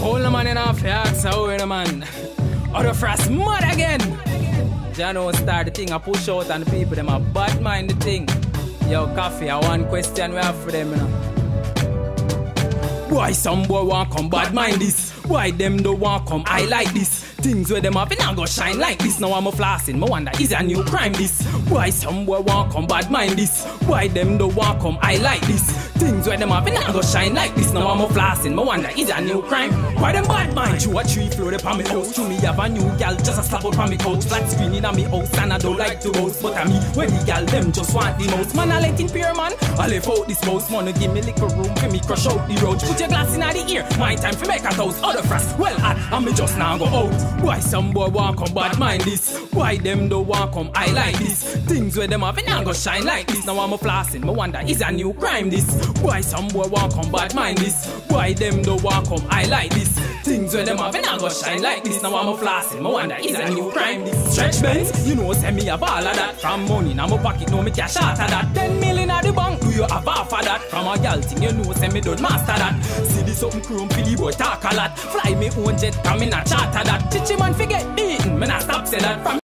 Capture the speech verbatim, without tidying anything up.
Hold the man in off your axe, how in a man. Other frost mad again. Jano start the thing, I push out and the people them a bad mind the thing. Yo, Coffee, I one question we have for them, you know. Why some boy want come bad mind this? Why them don't want come I like this? Things where them have been go shine like this. Now I'm a flossing, my wonder is a new crime this? Why some boy want come bad mind this? Why them don't want come I like this? Things where them have been go shine like this. Now I'm a flossing, my wonder is a new crime. Why them bad mind? You a tree floor upon me house. To me have a new gal just a slap up on me couch. Flat screen in a me house and I don't like to boast. But I me when the gal them just want the most. Man I let in peer man, I left out this mouse. Wanna give me little room for me crush out the road. Put your glass in the ear, my time for make a toast. Other frost, well hot, and me just now go out. Why some boy want come bad mind this? Why them don't want come I like this? Things where them have now go shine like this. Now I'm a flossing, me wonder is a new crime this? Why some boy want come bad mind this? Why them don't want come I like this? Things where them have now go shine like this. Now I'm a flossing, me wonder is a new crime this? Stretch Benz, you know send me a ball of that. From money now my pocket, no me cash out of that. Ten million at the bank, do you have half of that? From a gal thing you know send me don't master that. See this something chrome for the boy talk a lot. Fly me own jet, come in a charter that. Chichi man forget eating, me not stop say that. From